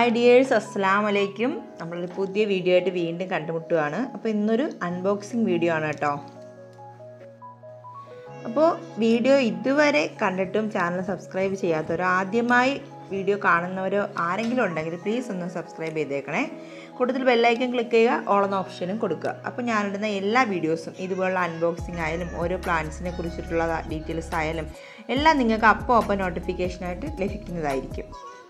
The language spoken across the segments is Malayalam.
Hi dears, Assalamu alaikum. നമ്മളൊരു പുതിയ വീഡിയോ ആയിട്ട് വീണ്ടും കണ്ടുമുട്ടുകയാണ്. അപ്പോൾ ഇന്നൊരു അൺബോക്സിംഗ് വീഡിയോ ആണ് കേട്ടോ. അപ്പോൾ വീഡിയോ ഇതുവരെ കണ്ടിട്ടും ചാനൽ സബ്സ്ക്രൈബ് ചെയ്യാത്തവരോ ആദ്യമായി വീഡിയോ കാണുന്നവരോ ആരെങ്കിലും ഉണ്ടെങ്കിൽ പ്ലീസ് ഒന്ന് സബ്സ്ക്രൈബ് ചെയ്തേക്കണേ. കൂടുതൽ ബെൽ ഐക്കൺ ക്ലിക്ക് ചെയ്യുക, ഓൾ എന്ന ഓപ്ഷനും കൊടുക്കുക. അപ്പോൾ ഞാനിടുന്ന എല്ലാ വീഡിയോസും ഇതുപോലുള്ള അൺബോക്സിംഗ് ആയാലും ഓരോ പ്ലാന്റ്സിനെ കുറിച്ചിട്ടുള്ള ഡീറ്റെയിൽസ് ആയാലും എല്ലാം നിങ്ങൾക്ക് അപ്പോൾ നോട്ടിഫിക്കേഷനായിട്ട് ലഭിക്കുന്നതായിരിക്കും.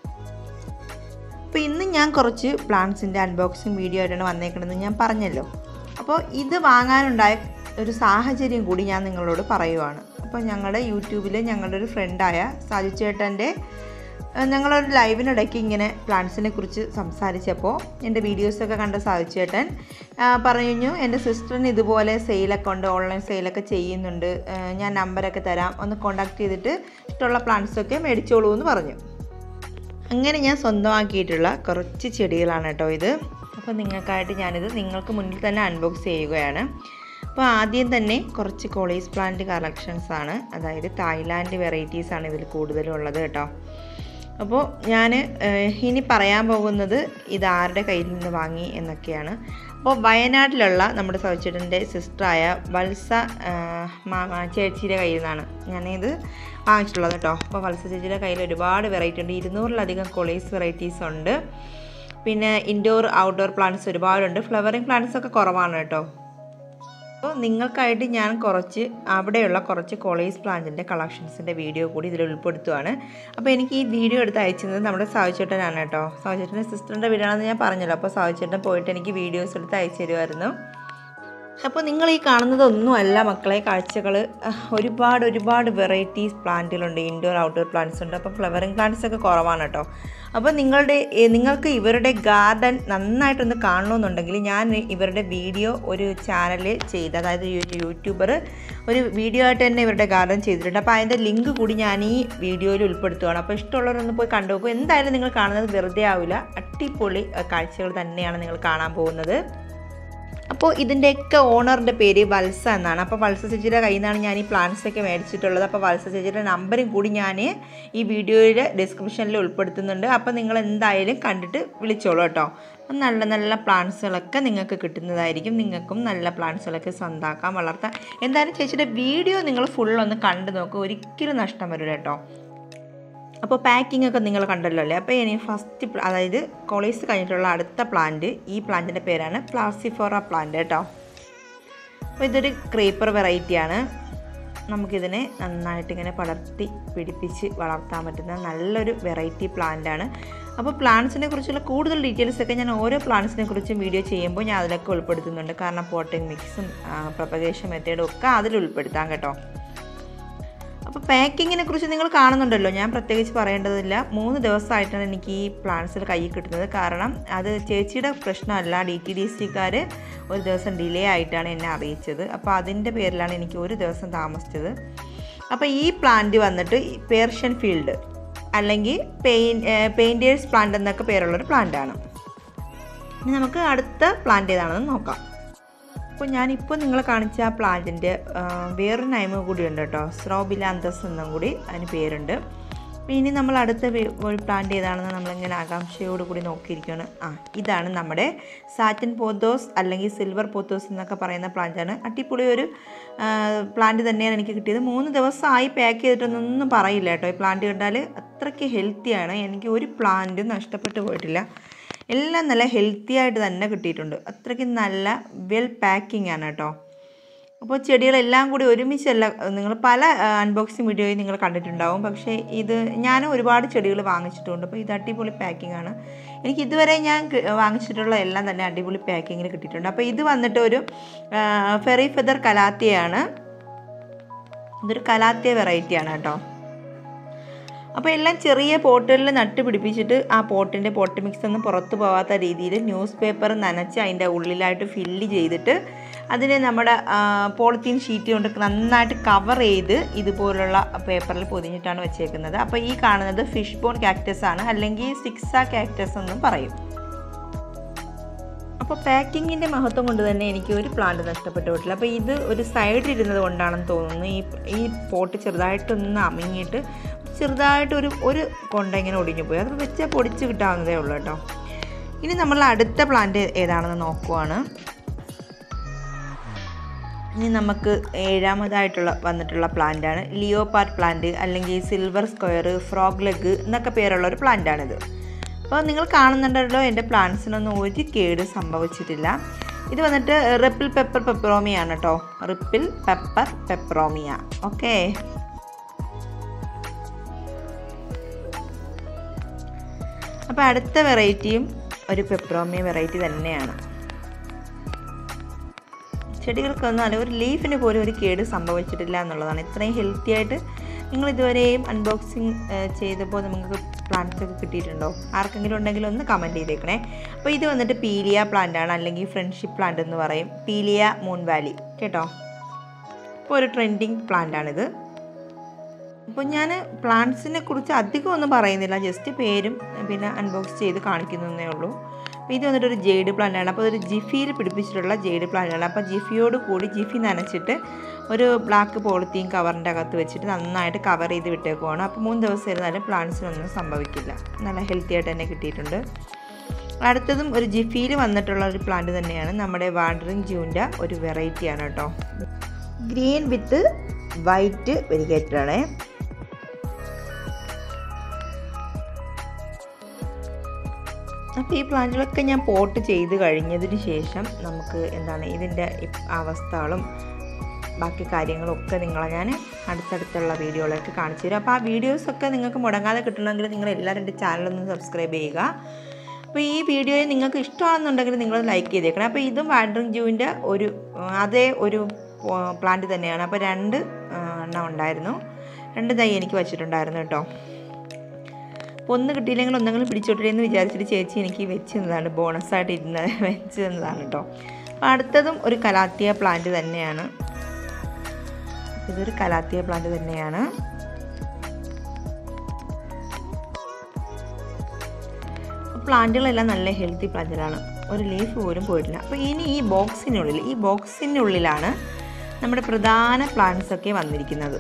അപ്പോൾ ഇന്ന് ഞാൻ കുറച്ച് പ്ലാന്റ്സിൻ്റെ അൺബോക്സിങ് വീഡിയോ ആയിട്ടാണ് വന്നേക്കണമെന്ന് ഞാൻ പറഞ്ഞല്ലോ. അപ്പോൾ ഇത് വാങ്ങാനുണ്ടായ ഒരു സാഹചര്യം കൂടി ഞാൻ നിങ്ങളോട് പറയുവാണ്. അപ്പോൾ ഞങ്ങളുടെ യൂട്യൂബിൽ ഞങ്ങളുടെ ഒരു ഫ്രണ്ടായ സാജു ചേട്ടൻ്റെ ഞങ്ങളൊരു ലൈവിനിടയ്ക്ക് ഇങ്ങനെ പ്ലാന്റ്സിനെ കുറിച്ച് സംസാരിച്ചപ്പോൾ എൻ്റെ വീഡിയോസൊക്കെ കണ്ട സാജു ചേട്ടൻ പറഞ്ഞു, എൻ്റെ സിസ്റ്ററിന് ഇതുപോലെ സെയിലൊക്കെ ഉണ്ട്, ഓൺലൈൻ സെയിലൊക്കെ ചെയ്യുന്നുണ്ട്, ഞാൻ നമ്പരൊക്കെ തരാം, ഒന്ന് കോൺടാക്ട് ചെയ്തിട്ട് ഇഷ്ടമുള്ള പ്ലാന്റ്സൊക്കെ മേടിച്ചോളൂ എന്ന് പറഞ്ഞു. അങ്ങനെ ഞാൻ സ്വന്തമാക്കിയിട്ടുള്ള കുറച്ച് ചെടികളാണ് കേട്ടോ ഇത്. അപ്പോൾ നിങ്ങൾക്കായിട്ട് ഞാനിത് നിങ്ങൾക്ക് മുന്നിൽ തന്നെ അൺബോക്സ് ചെയ്യുകയാണ്. അപ്പോൾ ആദ്യം തന്നെ കുറച്ച് കോളേജ് പ്ലാന്റ് കളക്ഷൻസ് ആണ്, അതായത് തായ്ലാൻഡ് വെറൈറ്റീസാണ് ഇതിൽ കൂടുതലും ഉള്ളത് കേട്ടോ. അപ്പോൾ ഞാൻ ഇനി പറയാൻ പോകുന്നത് ഇത് ആരുടെ കയ്യിൽ നിന്ന് വാങ്ങി എന്നൊക്കെയാണ്. അപ്പോൾ വയനാട്ടിലുള്ള നമ്മുടെ സൗചേട്ടൻ്റെ സിസ്റ്ററായ വത്സ ചേച്ചിയുടെ കയ്യിൽ നിന്നാണ് ഞാനിത് വാങ്ങിച്ചിട്ടുള്ളത് കേട്ടോ. അപ്പോൾ വത്സ ചേച്ചിയുടെ കയ്യിൽ ഒരുപാട് വെറൈറ്റി ഉണ്ട്, 200-ലധികം കോളേജ് വെറൈറ്റീസ് ഉണ്ട്. പിന്നെ ഇൻഡോർ ഔട്ട്ഡോർ പ്ലാന്റ്സ് ഒരുപാടുണ്ട്, ഫ്ലവറിങ് പ്ലാന്റ്സ് ഒക്കെ കുറവാണ് കേട്ടോ. അപ്പോൾ നിങ്ങൾക്കായിട്ട് ഞാൻ അവിടെയുള്ള കുറച്ച് കോളേജ് പ്ലാന്റിൻ്റെ കളക്ഷൻസിൻ്റെ വീഡിയോ കൂടി ഇതിൽ ഉൾപ്പെടുത്തുകയാണ്. അപ്പോൾ എനിക്ക് ഈ വീഡിയോ എടുത്ത് അയച്ചത് നമ്മുടെ സാജുചേട്ടനാണ് കേട്ടോ. സാജുചേട്ടൻ്റെ സിസ്റ്ററിൻ്റെ വീടാണെന്ന് ഞാൻ പറഞ്ഞല്ലോ. അപ്പോൾ സാജുചേട്ടൻ പോയിട്ട് എനിക്ക് വീഡിയോസ് എടുത്ത് അയച്ചു തരുമായിരുന്നു. അപ്പോൾ നിങ്ങൾ ഈ കാണുന്നതൊന്നുമല്ല മക്കളെ കാഴ്ചകൾ, ഒരുപാട് വെറൈറ്റീസ് പ്ലാന്റുകളുണ്ട്, ഇൻഡോർ ഔട്ട്ഡോർ പ്ലാന്റ്സ് ഉണ്ട്. അപ്പോൾ ഫ്ലവറിങ് പ്ലാന്റ്സ് ഒക്കെ കുറവാണ് കേട്ടോ. അപ്പോൾ നിങ്ങൾക്ക് ഇവരുടെ ഗാർഡൻ നന്നായിട്ടൊന്ന് കാണണമെന്നുണ്ടെങ്കിൽ ഞാൻ ഇവരുടെ വീഡിയോ ഒരു ചാനലിൽ ചെയ്ത്, അതായത് യൂട്യൂബർ ഒരു വീഡിയോ ആയിട്ട് തന്നെ ഇവരുടെ ഗാർഡൻ ചെയ്തിട്ടുണ്ട്. അപ്പോൾ അതിൻ്റെ ലിങ്ക് കൂടി ഞാൻ ഈ വീഡിയോയിൽ ഉൾപ്പെടുത്തുകയാണ്. അപ്പോൾ ഇഷ്ടമുള്ളവരൊന്ന് പോയി കണ്ടു നോക്കും. എന്തായാലും നിങ്ങൾ കാണുന്നത് വെറുതെ ആവില്ല, അടിപൊളി കാഴ്ചകൾ തന്നെയാണ് നിങ്ങൾ കാണാൻ പോകുന്നത്. അപ്പോൾ ഇതിൻ്റെയൊക്കെ ഓണറിൻ്റെ പേര് വത്സ എന്നാണ്. അപ്പോൾ വത്സ ചേച്ചിയുടെ കയ്യിൽ നിന്നാണ് ഞാൻ ഈ പ്ലാന്റ്സൊക്കെ മേടിച്ചിട്ടുള്ളത്. അപ്പോൾ വത്സ ചേച്ചിയുടെ നമ്പറും കൂടി ഞാൻ ഈ വീഡിയോയുടെ ഡിസ്ക്രിപ്ഷനിൽ ഉൾപ്പെടുത്തുന്നുണ്ട്. അപ്പോൾ നിങ്ങൾ എന്തായാലും കണ്ടിട്ട് വിളിച്ചോളൂ കേട്ടോ. നല്ല നല്ല പ്ലാന്റ്സുകളൊക്കെ നിങ്ങൾക്ക് കിട്ടുന്നതായിരിക്കും. നിങ്ങൾക്കും നല്ല പ്ലാന്റ്സുകളൊക്കെ സ്വന്തമാക്കാം, വളർത്താം. എന്തായാലും ചേച്ചിയുടെ വീഡിയോ നിങ്ങൾ ഫുള്ളൊന്ന് കണ്ടു നോക്കുക, ഒരിക്കലും നഷ്ടം വരില്ല കേട്ടോ. അപ്പോൾ പാക്കിംഗ് ഒക്കെ നിങ്ങൾ കണ്ടല്ലോ അല്ലേ. അപ്പോൾ ഇനി ഫസ്റ്റ്, അതായത് കോളേജ് കഴിഞ്ഞിട്ടുള്ള അടുത്ത പ്ലാന്റ്, ഈ പ്ലാന്റിൻ്റെ പേരാണ് പ്ലാസിഫോറ പ്ലാന്റ് കേട്ടോ. അപ്പോൾ ഇതൊരു ക്രീപ്പർ വെറൈറ്റിയാണ്. നമുക്കിതിനെ നന്നായിട്ട് ഇങ്ങനെ പടർത്തി പിടിപ്പിച്ച് വളർത്താൻ പറ്റുന്ന നല്ലൊരു വെറൈറ്റി പ്ലാന്റാണ്. അപ്പോൾ പ്ലാന്റ്സിനെ കുറിച്ചുള്ള കൂടുതൽ ഡീറ്റെയിൽസൊക്കെ ഞാൻ ഓരോ പ്ലാന്റ്സിനെ കുറിച്ചും വീഡിയോ ചെയ്യുമ്പോൾ ഞാൻ അതിലൊക്കെ ഉൾപ്പെടുത്തുന്നുണ്ട്. കാരണം പോട്ടിംഗ് മിക്സും പ്രൊപ്പഗേഷൻ മെത്തേഡും ഒക്കെ അതിൽ ഉൾപ്പെടുത്താം കേട്ടോ. അപ്പോൾ പാക്കിങ്ങിനെ കുറിച്ച് നിങ്ങൾ കാണുന്നുണ്ടല്ലോ, ഞാൻ പ്രത്യേകിച്ച് പറയേണ്ടതില്ല. 3 ദിവസമായിട്ടാണ് എനിക്ക് ഈ പ്ലാന്റ്സിൽ കയ്യിൽ കിട്ടുന്നത്. കാരണം അത് ചേച്ചിയുടെ പ്രശ്നമല്ല, DTDCക്കാർ ഒരു ദിവസം ഡിലേ ആയിട്ടാണ് എന്നെ അറിയിച്ചത്. അപ്പോൾ അതിൻ്റെ പേരിലാണ് എനിക്ക് ഒരു ദിവസം താമസിച്ചത്. അപ്പോൾ ഈ പ്ലാന്റ് വന്നിട്ട് പേർഷ്യൻ ഫീൽഡ് അല്ലെങ്കിൽ പെയിൻറ്റേഴ്സ് പ്ലാന്റ് എന്നൊക്കെ പേരുള്ളൊരു പ്ലാന്റാണ്. ഇനി നമുക്ക് അടുത്ത പ്ലാന്റ് ഏതാണെന്ന് നോക്കാം. അപ്പോൾ ഞാനിപ്പോൾ നിങ്ങളെ കാണിച്ച ആ പ്ലാന്റിൻ്റെ വേറൊരു നൈമ കൂടി ഉണ്ട് കേട്ടോ, സ്രോബിലാന്തസ് എന്നും കൂടി അതിന് പേരുണ്ട്. അപ്പോൾ ഇനി നമ്മൾ അടുത്ത ഒരു പ്ലാന്റ് ഏതാണെന്ന് നമ്മളിങ്ങനെ ആകാംക്ഷയോട് കൂടി നോക്കിയിരിക്കുകയാണ്. ഇതാണ് നമ്മുടെ സാറ്റിൻ പോത്തോസ് അല്ലെങ്കിൽ സിൽവർ പോത്തോസ് എന്നൊക്കെ പറയുന്ന പ്ലാന്റാണ്. അടിപൊളി ഒരു പ്ലാന്റ് തന്നെയാണ് എനിക്ക് കിട്ടിയത്. 3 ദിവസമായി പാക്ക് ചെയ്തിട്ടൊന്നും പറയില്ല കേട്ടോ. ഈ പ്ലാന്റ് കണ്ടാൽ അത്രയ്ക്ക് ഹെൽത്തിയാണ്. എനിക്ക് ഒരു പ്ലാന്റും നഷ്ടപ്പെട്ടു പോയിട്ടില്ല, എല്ലാം നല്ല ഹെൽത്തി ആയിട്ട് തന്നെ കിട്ടിയിട്ടുണ്ട്. അത്രയ്ക്ക് നല്ല വെൽ പാക്കിംഗ് ആണ് കേട്ടോ. അപ്പോൾ ചെടികളെല്ലാം കൂടി ഒരുമിച്ചല്ല, നിങ്ങൾ പല അൺബോക്സിങ് വീഡിയോയും നിങ്ങൾ കണ്ടിട്ടുണ്ടാവും. പക്ഷേ ഇത് ഞാൻ ഒരുപാട് ചെടികൾ വാങ്ങിച്ചിട്ടുണ്ട്. അപ്പോൾ ഇത് അടിപൊളി പാക്കിംഗ് ആണ്. എനിക്ക് ഇതുവരെ ഞാൻ വാങ്ങിച്ചിട്ടുള്ള എല്ലാം തന്നെ അടിപൊളി പാക്കിങ്ങിൽ കിട്ടിയിട്ടുണ്ട്. അപ്പോൾ ഇത് വന്നിട്ട് ഒരു ഫെറി ഫെദർ കലാത്തിയാണ്. ഇതൊരു കലാത്തിയ വെറൈറ്റിയാണ് കേട്ടോ. അപ്പോൾ എല്ലാം ചെറിയ പോട്ടുകളിൽ നട്ട് പിടിപ്പിച്ചിട്ട് ആ പോട്ട് മിക്സ് ഒന്നും പുറത്തു പോകാത്ത രീതിയിൽ ന്യൂസ് പേപ്പർ നനച്ച് അതിൻ്റെ ഉള്ളിലായിട്ട് ഫില്ല് ചെയ്തിട്ട് അതിനെ നമ്മുടെ പോളിത്തീൻ ഷീറ്റ് കൊണ്ട് നന്നായിട്ട് കവർ ചെയ്ത് ഇതുപോലുള്ള പേപ്പറിൽ പൊതിഞ്ഞിട്ടാണ് വെച്ചേക്കുന്നത്. അപ്പോൾ ഈ കാണുന്നത് ഫിഷ് ബോൺ കാക്ടസ് ആണ്, അല്ലെങ്കിൽ സിക്സ കാക്ടസ് എന്നും പറയും. അപ്പോൾ പാക്കിങ്ങിൻ്റെ മഹത്വം കൊണ്ട് തന്നെ എനിക്ക് ഒരു പ്ലാന്റ് നഷ്ടപ്പെട്ടു പോയിട്ടില്ല. അപ്പോൾ ഇത് ഒരു സൈഡിലിരുന്നത് കൊണ്ടാണെന്ന് തോന്നുന്നു ഈ പോട്ട് ചെറുതായിട്ടൊന്ന് അമിങ്ങിയിട്ട് ചെറുതായിട്ട് ഒരു കൊണ്ട ഇങ്ങനെ ഒടിഞ്ഞു പോയി. അത് വെച്ചാൽ പൊടിച്ച് കിട്ടാവുന്നതേ ഉള്ളൂ കേട്ടോ. ഇനി നമ്മൾ അടുത്ത പ്ലാന്റ് ഏതാണെന്ന് നോക്കുവാണ്. ഇനി നമുക്ക് 7ാമതായിട്ടുള്ള വന്നിട്ടുള്ള പ്ലാന്റാണ് ലിയോപാർഡ് പ്ലാന്റ്, അല്ലെങ്കിൽ സിൽവർ സ്ക്വയർ, ഫ്രോഗ് ലെഗ് എന്നൊക്കെ പേരുള്ളൊരു പ്ലാന്റാണിത്. അപ്പോൾ നിങ്ങൾ കാണുന്നുണ്ടല്ലോ എൻ്റെ പ്ലാന്റ്സിനൊന്നും ഒരു കേട് സംഭവിച്ചിട്ടില്ല. ഇത് വന്നിട്ട് റിപ്പിൾ പെപ്പർ പെപ്പറോമിയാണ് കേട്ടോ. Ripple pepper peperomia. ഓക്കെ, അപ്പോൾ അടുത്ത വെറൈറ്റിയും ഒരു പെപ്പറോമിയ വെറൈറ്റി തന്നെയാണ്. ചെടികൾക്കൊന്നും അല്ല, ഒരു ലീഫിന് പോലും ഒരു കേട് സംഭവിച്ചിട്ടില്ല എന്നുള്ളതാണ്. ഇത്രയും ഹെൽത്തി ആയിട്ട് നിങ്ങൾ ഇതുവരെയും അൺബോക്സിങ് ചെയ്തപ്പോൾ നിങ്ങൾക്ക് പ്ലാന്റ്സ് ഒക്കെ കിട്ടിയിട്ടുണ്ടോ? ആർക്കെങ്കിലും ഉണ്ടെങ്കിൽ ഒന്ന് കമൻറ്റ് ചെയ്തേക്കണേ. അപ്പോൾ ഇത് വന്നിട്ട് പീലിയ പ്ലാന്റ് ആണ്, അല്ലെങ്കിൽ ഫ്രണ്ട്ഷിപ്പ് പ്ലാന്റ് എന്ന് പറയും. പീലിയ മൂൺ വാലി കേട്ടോ. ഇപ്പോൾ ഒരു ട്രെൻഡിങ് പ്ലാന്റ് ആണിത്. അപ്പോൾ ഞാൻ പ്ലാന്റ്സിനെ കുറിച്ച് അധികം ഒന്നും പറയുന്നില്ല, ജസ്റ്റ് പേരും പിന്നെ അൺബോക്സ് ചെയ്ത് കാണിക്കുന്നതേ ഉള്ളൂ. അപ്പോൾ ഇത് വന്നിട്ടൊരു ജെയ്ഡ് പ്ലാന്റ് ആണ്. അപ്പോൾ ഒരു ജിഫിയിൽ പിടിപ്പിച്ചിട്ടുള്ള ജെയ്ഡ് പ്ലാന്റ് ആണ്. അപ്പോൾ ജിഫിയോട് കൂടി ജിഫി നനച്ചിട്ട് ഒരു ബ്ലാക്ക് പോളിത്തീൻ കവറിൻ്റെ അകത്ത് വെച്ചിട്ട് നന്നായിട്ട് കവർ ചെയ്ത് വിട്ടേക്കുവാണ്. അപ്പോൾ 3 ദിവസം ഇരുന്നാലും പ്ലാന്റ്സിനൊന്നും സംഭവിക്കില്ല. നല്ല ഹെൽത്തി ആയിട്ട് തന്നെ കിട്ടിയിട്ടുണ്ട്. അടുത്തതും ഒരു ജിഫിയിൽ വന്നിട്ടുള്ള ഒരു പ്ലാന്റ് തന്നെയാണ്. നമ്മുടെ വാണ്ടറിങ് ജൂവിൻ്റെ ഒരു വെറൈറ്റിയാണ് കേട്ടോ. ഗ്രീൻ വിത്ത് വൈറ്റ് വെരിഗേറ്റഡാണ്. അപ്പോൾ ഈ പ്ലാന്റുകളൊക്കെ ഞാൻ പോട്ട് ചെയ്ത് കഴിഞ്ഞതിന് ശേഷം നമുക്ക് എന്താണ് ഇതിൻ്റെ അവസ്ഥകളും ബാക്കി കാര്യങ്ങളൊക്കെ നിങ്ങളെ ഞാൻ അടുത്തടുത്തുള്ള വീഡിയോകളൊക്കെ കാണിച്ചു തരും. അപ്പോൾ ആ വീഡിയോസൊക്കെ നിങ്ങൾക്ക് മുടങ്ങാതെ കിട്ടണമെങ്കിൽ നിങ്ങൾ എല്ലാവരും എൻ്റെ ചാനലൊന്ന് സബ്സ്ക്രൈബ് ചെയ്യുക. അപ്പോൾ ഈ വീഡിയോയെ നിങ്ങൾക്ക് ഇഷ്ടമാണെന്നുണ്ടെങ്കിൽ നിങ്ങൾ ലൈക്ക് ചെയ്തേക്കണം. അപ്പോൾ ഇതും വാണ്ടറിങ് ജൂവിൻ്റെ അതേ ഒരു പ്ലാന്റ് തന്നെയാണ്. അപ്പോൾ 2 എണ്ണം ഉണ്ടായിരുന്നു, 2 തൈ എനിക്ക് വെച്ചിട്ടുണ്ടായിരുന്നു കേട്ടോ. അപ്പോൾ ഒന്ന് കിട്ടിയില്ലെങ്കിൽ ഒന്നെങ്കിലും പിടിച്ചോട്ടെ എന്ന് വിചാരിച്ചിട്ട് ചേച്ചി എനിക്ക് വെച്ച് തന്നതാണ്, ബോണസായിട്ട് വെച്ച് തന്നതാണ് കേട്ടോ. അപ്പോൾ അടുത്തതും ഒരു കലാത്തിയ പ്ലാന്റ് തന്നെയാണ്. ഇതൊരു കലാത്തിയ പ്ലാന്റ് തന്നെയാണ്. പ്ലാന്റുകളെല്ലാം നല്ല ഹെൽത്തി പ്ലാന്റുകളാണ്, ഒരു ലീഫ് പോലും പോയിട്ടില്ല. അപ്പോൾ ഇനി ഈ ബോക്സിനുള്ളിലാണ് നമ്മുടെ പ്രധാന പ്ലാന്റ്സ് ഒക്കെ വന്നിരിക്കുന്നത്.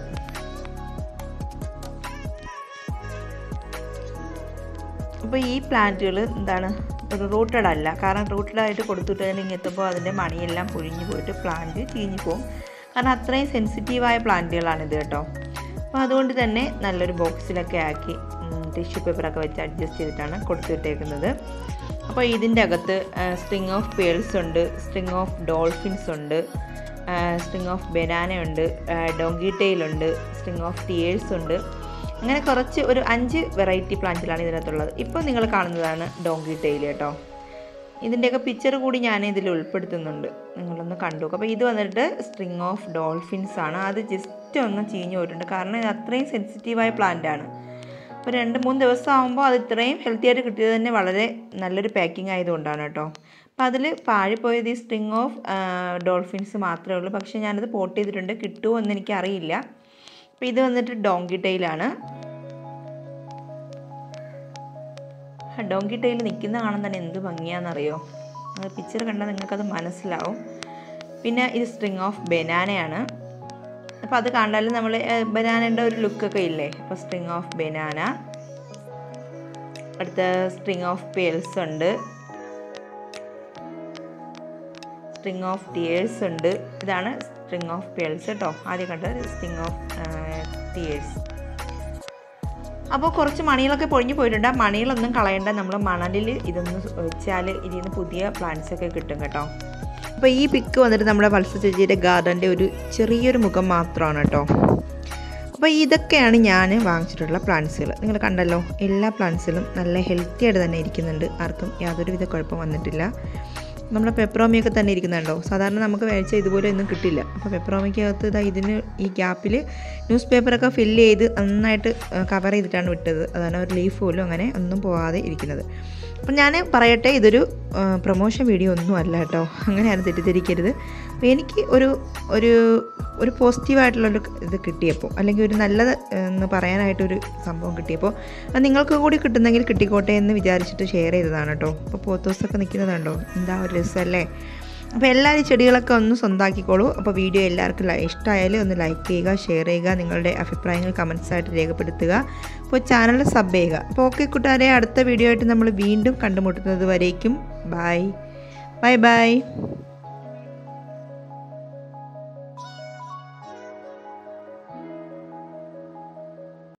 അപ്പോൾ ഈ പ്ലാന്റുകൾ എന്താണ്, ഒരു റൂട്ടഡ് അല്ല. കാരണം റൂട്ടഡായിട്ട് കൊടുത്തിട്ട് എത്തുമ്പോൾ അതിൻ്റെ മണിയെല്ലാം പൊഴിഞ്ഞു പോയിട്ട് പ്ലാന്റ് ചീഞ്ഞു പോകും. കാരണം അത്രയും സെൻസിറ്റീവായ പ്ലാന്റുകളാണിത് കേട്ടോ. അപ്പോൾ അതുകൊണ്ട് തന്നെ നല്ലൊരു ബോക്സിലൊക്കെ ആക്കി ടിഷ്യൂ പേപ്പറൊക്കെ വെച്ച് അഡ്ജസ്റ്റ് ചെയ്തിട്ടാണ് കൊടുത്തിട്ടേക്കുന്നത്. അപ്പോൾ ഇതിൻ്റെ അകത്ത് സ്ട്രിങ് ഓഫ് പേൾസ് ഉണ്ട്, സ്ട്രിങ് ഓഫ് ഡോൾഫിൻസ് ഉണ്ട്, സ്ട്രിങ് ഓഫ് ബനാന ഉണ്ട്, ഡോങ്കി ടെയിലുണ്ട്, സ്ട്രിങ് ഓഫ് ടിയേഴ്സ് ഉണ്ട്. അങ്ങനെ കുറച്ച് ഒരു 5 വെറൈറ്റി പ്ലാന്റുകളാണ് ഇതിനകത്തുള്ളത്. ഇപ്പോൾ നിങ്ങൾ കാണുന്നതാണ് ഡോങ്കി ടെയിൽ കേട്ടോ. ഇതിൻ്റെയൊക്കെ പിക്ചർ കൂടി ഞാൻ ഇതിൽ ഉൾപ്പെടുത്തുന്നുണ്ട്, നിങ്ങളൊന്ന് കണ്ടു. അപ്പോൾ ഇത് വന്നിട്ട് സ്ട്രിങ് ഓഫ് ഡോൾഫിൻസ് ആണ്. അത് ജസ്റ്റ് ഒന്ന് ചീഞ്ഞു പോയിട്ടുണ്ട്, കാരണം ഇത് അത്രയും സെൻസിറ്റീവായ പ്ലാന്റാണ്. അപ്പോൾ 2-3 ദിവസം ആകുമ്പോൾ അത് ഇത്രയും ഹെൽത്തി ആയിട്ട് കിട്ടിയത് തന്നെ വളരെ നല്ലൊരു പാക്കിംഗ് ആയതുകൊണ്ടാണ് കേട്ടോ. അപ്പോൾ അതിൽ പാഴിപ്പോയത് ഈ സ്ട്രിങ് ഓഫ് ഡോൾഫിൻസ് മാത്രമേ ഉള്ളൂ. പക്ഷേ ഞാനത് പോട്ട് ചെയ്തിട്ടുണ്ട്, കിട്ടുമോ എന്ന് എനിക്കറിയില്ല. അപ്പോൾ ഇത് വന്നിട്ട് ഡോങ്കി ടെയിലാണ്. ഡോങ്കി ടെയിൽ നിൽക്കുന്ന കാണാൻ തന്നെ എന്ത് ഭംഗിയാണെന്നറിയോ, അത് പിക്ചർ കണ്ടാൽ നിങ്ങൾക്കത് മനസ്സിലാവും. പിന്നെ ഇത് സ്ട്രിങ് ഓഫ് ബനാനയാണ്. അപ്പോൾ അത് കണ്ടാലും നമ്മൾ ബനാനയുടെ ഒരു ലുക്കൊക്കെ ഇല്ലേ. അപ്പോൾ സ്ട്രിങ് ഓഫ് ബനാന. അടുത്ത സ്ട്രിങ് ഓഫ് പേൾസ് ഉണ്ട്, സ്ട്രിങ് ഓഫ് ടിയേഴ്സ് ഉണ്ട്. ഇതാണ് സ്ട്രിങ് ഓഫ് പേൾസ് കേട്ടോ. ആദ്യം കണ്ടത് സ്ട്രിങ് ഓഫ് ടിയേഴ്സ്. അപ്പോൾ കുറച്ച് മണികളൊക്കെ പൊഴിഞ്ഞു പോയിട്ടുണ്ട്. ആ മണികളൊന്നും കളയണ്ട, നമ്മൾ മണലിൽ ഇതൊന്ന് വെച്ചാൽ ഇതിൽ നിന്ന് പുതിയ പ്ലാന്റ്സൊക്കെ കിട്ടും കേട്ടോ. അപ്പോൾ ഈ പിക്ക് വന്നിട്ട് നമ്മുടെ വത്സ ചേച്ചിയുടെ ഗാർഡൻ്റെ ഒരു ചെറിയൊരു മുഖം മാത്രമാണ് കേട്ടോ. അപ്പോൾ ഇതൊക്കെയാണ് ഞാൻ വാങ്ങിച്ചിട്ടുള്ള പ്ലാന്റ്സുകൾ. നിങ്ങൾ കണ്ടല്ലോ, എല്ലാ പ്ലാന്റ്സിലും നല്ല ഹെൽത്തി ആയിട്ട് തന്നെ ഇരിക്കുന്നുണ്ട്, ആർക്കും യാതൊരുവിധ കുഴപ്പം വന്നിട്ടില്ല. നമ്മുടെ പെപ്പറോമിയൊക്കെ തന്നെ ഇരിക്കുന്നുണ്ടോ, സാധാരണ നമുക്ക് മേടിച്ചാൽ ഇതുപോലെ ഒന്നും കിട്ടില്ല. അപ്പോൾ പെപ്പറോമിക്കകത്ത് ഇതിന് ഈ ഗ്യാപ്പിൽ ന്യൂസ് പേപ്പറൊക്കെ ഫില്ല് ചെയ്ത് നന്നായിട്ട് കവർ ചെയ്തിട്ടാണ് വിട്ടത്. അതാണ് ഒരു ലീഫ് പോലും അങ്ങനെ ഒന്നും പോകാതെ ഇരിക്കുന്നത്. അപ്പം ഞാൻ പറയട്ടെ, ഇതൊരു പ്രൊമോഷൻ വീഡിയോ ഒന്നും അല്ല കേട്ടോ, അങ്ങനെയാണ് തെറ്റിദ്ധരിക്കരുത്. അപ്പോൾ എനിക്ക് ഒരു പോസിറ്റീവായിട്ടുള്ളൊരു ഇത് കിട്ടിയപ്പോൾ, അല്ലെങ്കിൽ ഒരു നല്ലത് എന്ന് പറയാനായിട്ടൊരു സംഭവം കിട്ടിയപ്പോൾ അത് നിങ്ങൾക്ക് കൂടി കിട്ടുന്നെങ്കിൽ കിട്ടിക്കോട്ടെ എന്ന് വിചാരിച്ചിട്ട് ഷെയർ ചെയ്തതാണ് കേട്ടോ. അപ്പോൾ പോത്തോസൊക്കെ നിൽക്കുന്നതുണ്ടോ, എന്താ ഒരു രസമല്ലേ. അപ്പോൾ എല്ലാവരും ചെടികളൊക്കെ ഒന്ന് സ്വന്തമാക്കിക്കോളൂ. അപ്പോൾ വീഡിയോ എല്ലാവർക്കും ഇഷ്ടമായാലും ഒന്ന് ലൈക്ക് ചെയ്യുക, ഷെയർ ചെയ്യുക, നിങ്ങളുടെ അഭിപ്രായങ്ങൾ കമൻസായിട്ട് രേഖപ്പെടുത്തുക. അപ്പോൾ ചാനൽ സബ് ചെയ്യുക. അപ്പോൾ ഓക്കെ കൂട്ടുകാരെ, അടുത്ത വീഡിയോ ആയിട്ട് നമ്മൾ വീണ്ടും കണ്ടുമുട്ടുന്നത് വരേക്കും ബൈ ബൈ ബൈ.